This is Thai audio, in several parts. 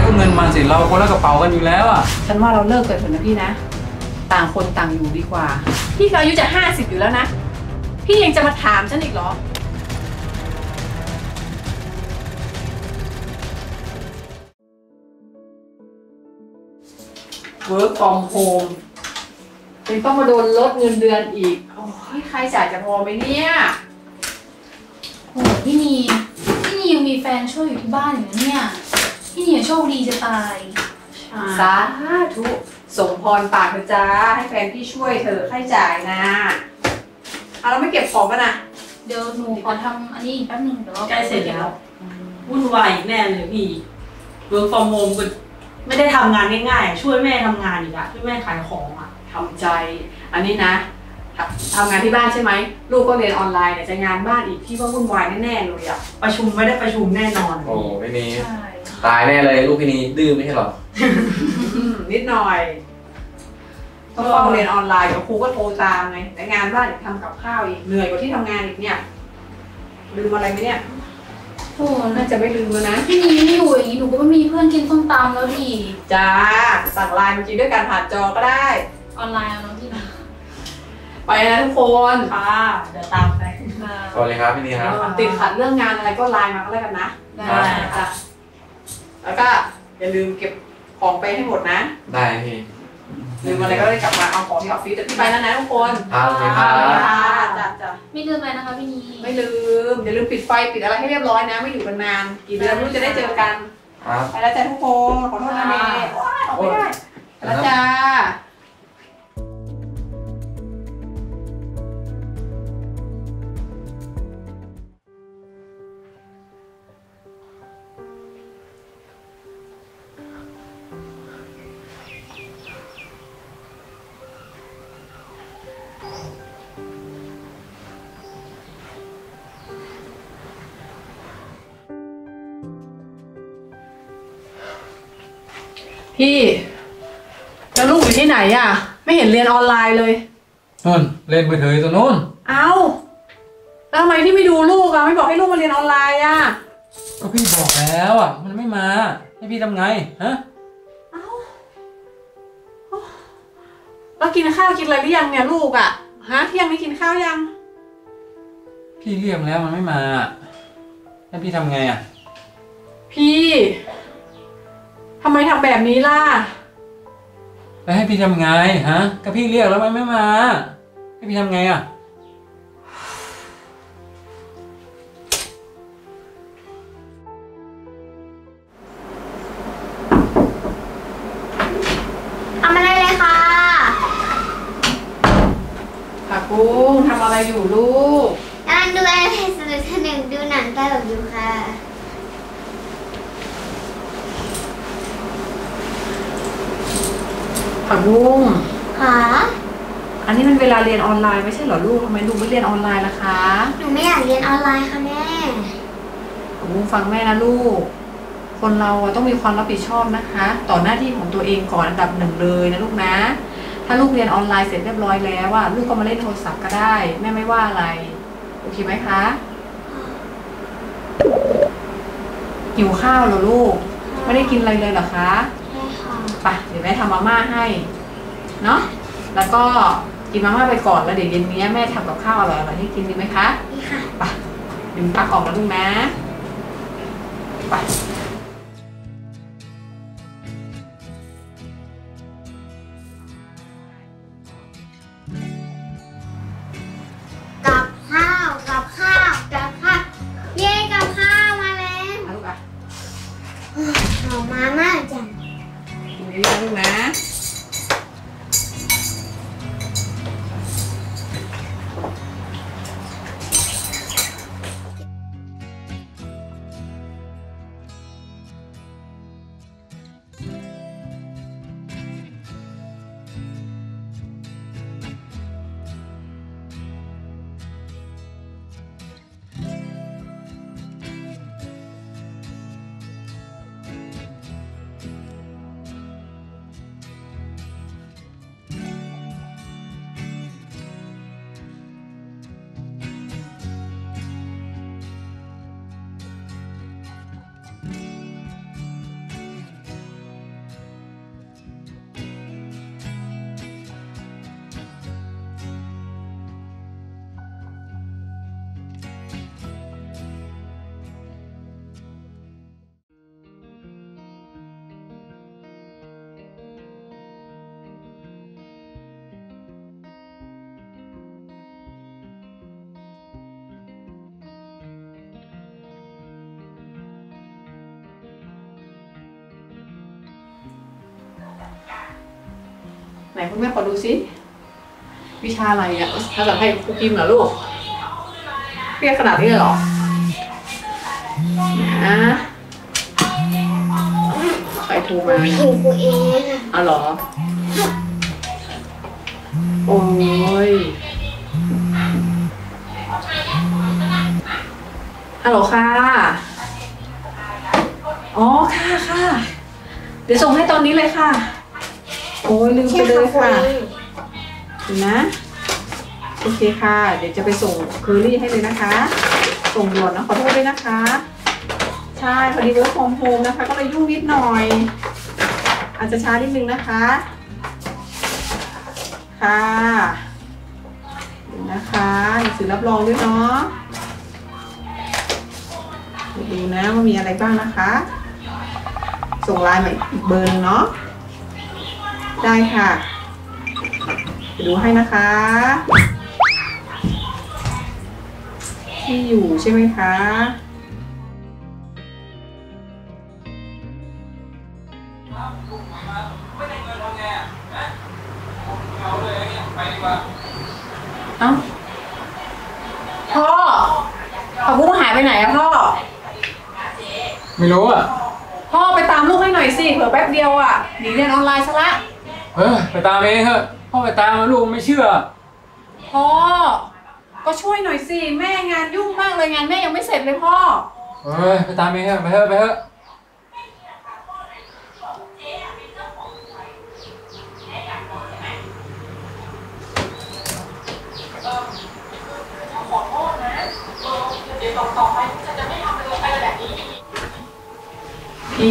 ก็เงินมาสิเราคนละกระเป๋ากันอยู่แล้วอ่ะฉันว่าเราเลิกกันเถอะนะพี่นะต่างคนต่างอยู่ดีกว่าพี่ก็อายุจะ50อยู่แล้วนะพี่ยังจะมาถามฉันอีกเหรอ Work from home ยังต้องมาโดนลดเงินเดือนอีกโอ้ยใครจ่ายจะพอไหมเนี่ยโหพี่นียังมีแฟนช่วยอยู่ที่บ้านอยู่นะเนี่ยพี่นีโชคดีจะตายสาธุสมพรปากเถอะจ้าให้แฟนพี่ช่วยเธอค่าใช้จ่ายนะเอาเราไม่เก็บของกันนะเดี๋ยวหนูขอทำอันนี้แป๊บนึงเดี๋ยวเราใกล้เสร็จแล้ววุ่นวายอีกแน่เลยพี่เวิร์กฟอร์มโฮมก็ไม่ได้ทำงานง่ายๆช่วยแม่ทำงานอีกอะช่วยแม่ขายของอะทำใจอันนี้นะทำงานที่บ้านใช่ไหมลูกก็เรียนออนไลน์เนี่ยจะงานบ้านอีกพี่ว่าวุ่นวายแน่ๆเลยอะประชุมไม่ได้ประชุมแน่นอนโอ้พี่นีตายแน่เลยลูกพี่นีดื้อไม่ใช่หรอนิดหน่อยต้องเรียนออนไลน์เดี๋ยวครูก็โทรตามไงแต่งานบ้านอีกทำกับข้าวอีกเหนื่อยกว่าที่ทำงานอีกเนี่ยลืมอะไรไหมเนี่ยโอ้น่าจะไม่ลืมแล้วนะพี่นีไม่อยู่อย่างนี้หนูก็ไม่มีเพื่อนกินส้มตำแล้วดิจ้าสั่งไลน์มากินด้วยกันผ่านจอก็ได้ออนไลน์เอาน้องพี่นะไปนะทุกคนค่ะเดี๋ยวตามไปสวัสดีครับพี่นีครับติดขัดเรื่องงานอะไรก็ไลน์มาก็ได้กันนะได้จ้ะแล้วก็อย่าลืมเก็บของไปให้หมดนะได้พี่ลืมอะไรก็ได้กลับมาเอาของที่ออฟฟิศแต่พี่ไปแล้วนะทุกคนครับจ้ะไม่ลืมอะไรนะคะพี่นีไม่ลืมอย่าลืมปิดไฟปิดอะไรให้เรียบร้อยนะไม่อยู่กันนานกี่เดือนไม่รู้จะได้เจอกันไปแล้วจ้ะทุกคนขอโทษนะเมย์ออกไม่ได้แล้วจ้าพี่แล้วลูกอยู่ที่ไหนอ่ะไม่เห็นเรียนออนไลน์เลยนู่นเล่นมือถือตัวนู้นเอาแล้วทำไมพี่ไม่ดูลูกอ่ะไม่บอกให้ลูกมาเรียนออนไลน์อ่ะก็พี่บอกแล้วอ่ะมันไม่มาให้พี่ทำไงฮะเอาแล้วกินข้าวกินอะไรหรือยังเนี่ยลูกอ่ะฮะเที่ยงนี้กินข้าวยังพี่เรียกแล้วมันไม่มาให้พี่ทำไงอ่ะพี่ทำไมทำแบบนี้ล่ะแล้วให้พี่ทำไงฮะก็พี่เรียกแล้วมันไม่มาให้พี่ทำไงอ่ะทำอะไรเลยค่ะค่ะกุ้งทำอะไรอยู่ลูกกำลังดูอะไรสนุกสนุกดูหนังตลกอยู่ค่ะผักบุ้งค่ะอันนี้มันเวลาเรียนออนไลน์ไม่ใช่เหรอลูกทำไมลูกไม่เรียนออนไลน์ล่ะคะหนูไม่อยากเรียนออนไลน์ค่ะแม่ผักบุ้งฟังแม่นะลูกคนเราต้องมีความรับผิดชอบนะคะต่อหน้าที่ของตัวเองก่อนอันดับหนึ่งเลยนะลูกนะถ้าลูกเรียนออนไลน์เสร็จเรียบร้อยแล้วว่าลูกก็มาเล่นโทรศัพท์ก็ได้แม่ไม่ว่าอะไรโอเคไหมคะหิวข้าวเหรอลูกไม่ได้กินอะไรเลยเหรอคะใช่ค่ะไปเดี๋ยวแม่ทำมาม่าให้เนาะแล้วก็กินมาม่าไปก่อนแล้วเดี๋ยวเย็นนี้แม่ทำกับข้าวอร่อยๆให้กินดีไหมคะดีค่ะไปดึงปลั๊กออกแล้วลูกนะไปเย้กับข้าวมาแล้วลูกอ่ะหอมมามากจังกินเยอะๆลูกนะไหนคุณแม่ขอดูสิวิชาอะไรอ่ะภาษาไทยครูพิมพ์เหรอลูกเรียกขนาดนี้เลยเหรอนะใครโทรมาพิมพ์ครูเองอะอ๋อเหรอโอ้ยฮัลโหลค่ะอ๋อค่ะเดี๋ยวส่งให้ตอนนี้เลยค่ะโอ้ยลืมไปเลยค่ะดูนะโอเคค่ะเดี๋ยวจะไปส่งเคอรี่ให้เลยนะคะส่งด่วนนะขอโทษด้วยนะคะใช่พอดีwork from homeนะคะก็เลยยุ่งนิดหน่อยอาจจะช้านิดนึงนะคะค่ะเดี๋ยวนะคะหนังสือรับรองด้วยเนาะดูนะว่ามีอะไรบ้างนะคะส่งไลน์มาอีกเบอร์นึงเนาะได้ค่ะไปดูให้นะคะที่อยู่ใช่ไหมคะเอ้าพ่อผักบุ้งหายไปไหนอะพ่อไม่รู้อ่ะพ่อไปตามลูกให้หน่อยสิเผื่อแป๊บเดียวอ่ะหนีเรียนออนไลน์ซะละไปตามเองเถอะพ่อไปตามลูกไม่เชื่อพ่อก็ช่วยหน่อยสิแม่งานยุ่งมากเลยงานแม่ยังไม่เสร็จเลยพ่อไปตามเองเถอะไปเถอะไปเถอะพี่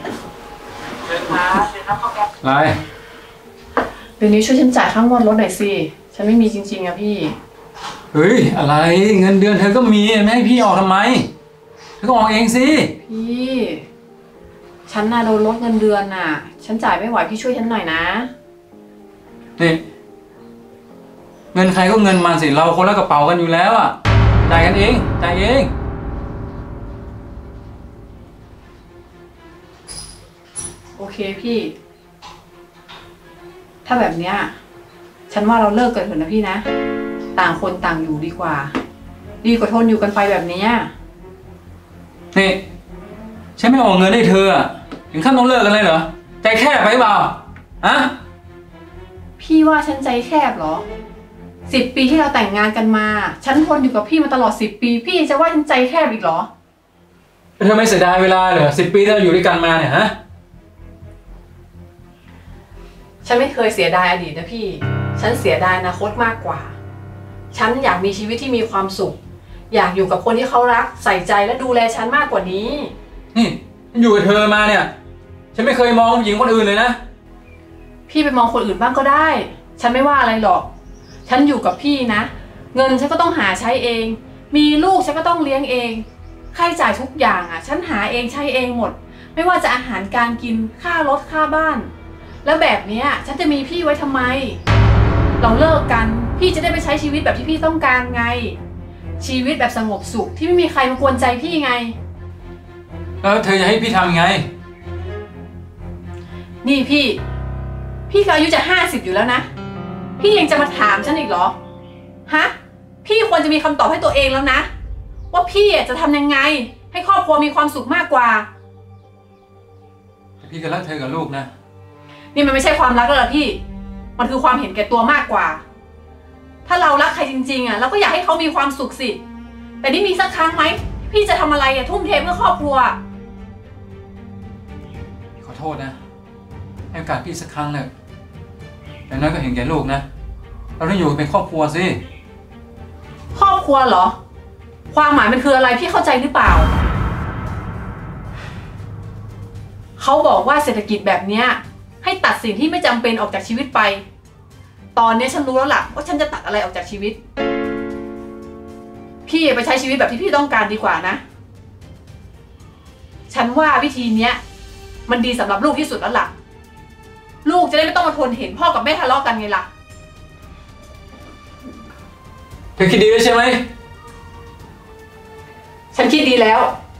อะไรเดี๋ยวนี้ช่วยฉันจ่ายค่างวดรถหน่อยสิฉันไม่มีจริงๆอะพี่เฮ้ยอะไรเงินเดือนเธอก็มีไม่ให้พี่ออกทำไมเธอก็ออกเองสิพี่ฉันน่ะโดนลดเงินเดือนน่ะฉันจ่ายไม่ไหวพี่ช่วยฉันหน่อยนะนี่เงินใครก็เงินมันสิเราคนละกระเป๋ากันอยู่แล้วอ่ะจ่ายกันเองจ่ายเองโอเคพี่ ถ้าแบบเนี้ยฉันว่าเราเลิกกันเถอะนะพี่นะต่างคนต่างอยู่ดีกว่าดีกว่าทนอยู่กันไปแบบนี้นี่ฉันไม่ออกเงินให้เธออะถึงขั้นต้องเลิกกันเลยเหรอใจแคบไปเปล่าฮะพี่ว่าฉันใจแคบเหรอ10 ปีที่เราแต่งงานกันมาฉันทนอยู่กับพี่มาตลอด10 ปีพี่จะว่าฉันใจแคบอีกเหรอเธอไม่เสียดายเวลาเหรอ10 ปีที่เราอยู่ด้วยกันมาเนี่ยฮะฉันไม่เคยเสียดายอดีตนะพี่ฉันเสียดายอนาคตมากกว่าฉันอยากมีชีวิตที่มีความสุขอยากอยู่กับคนที่เขารักใส่ใจและดูแลฉันมากกว่านี้นี่อยู่กับเธอมาเนี่ยฉันไม่เคยมองผู้หญิงคนอื่นเลยนะพี่ไปมองคนอื่นบ้างก็ได้ฉันไม่ว่าอะไรหรอกฉันอยู่กับพี่นะเงินฉันก็ต้องหาใช้เองมีลูกฉันก็ต้องเลี้ยงเองค่าใช้จ่ายทุกอย่างอ่ะฉันหาเองใช้เองหมดไม่ว่าจะอาหารการกินค่ารถค่าบ้านแล้วแบบเนี้ยฉันจะมีพี่ไว้ทำไมเราเลิกกันพี่จะได้ไปใช้ชีวิตแบบที่พี่ต้องการไงชีวิตแบบสงบสุขที่ไม่มีใครมากวนใจพี่ไงแล้วเธอจะให้พี่ทำยังไงนี่พี่ก็อายุจะ50อยู่แล้วนะพี่ยังจะมาถามฉันอีกเหรอฮะพี่ควรจะมีคำตอบให้ตัวเองแล้วนะว่าพี่จะทำยังไงให้ครอบครัวมีความสุขมากกว่าพี่ก็รักเธอกับลูกนะนี่มันไม่ใช่ความรักแล้วล่ะพี่มันคือความเห็นแก่ตัวมากกว่าถ้าเรารักใครจริงๆเราก็อยากให้เขามีความสุขสิแต่นี่มีสักครั้งไหมพี่จะทำอะไรทุ่มเทเพื่อครอบครัวขอโทษนะให้โอกาสพี่สักครั้งเถอะอย่างน้อยก็เห็นแก่ลูกนะเราต้องอยู่กันเป็นครอบครัวสิครอบครัวเหรอความหมายมันคืออะไรพี่เข้าใจหรือเปล่าเขาบอกว่าเศรษฐกิจแบบเนี้ยให้ตัดสิ่งที่ไม่จำเป็นออกจากชีวิตไปตอนนี้ฉันรู้แล้วล่ะว่าฉันจะตัดอะไรออกจากชีวิตพี่ไปใช้ชีวิตแบบที่พี่ต้องการดีกว่านะฉันว่าวิธีเนี้ยมันดีสำหรับลูกที่สุดแล้วล่ะลูกจะได้ไม่ต้องมาทนเห็นพ่อกับแม่ทะเลาะกันไงล่ะเธอคิดดีแล้วใช่ไหมฉันคิดดีแล้ว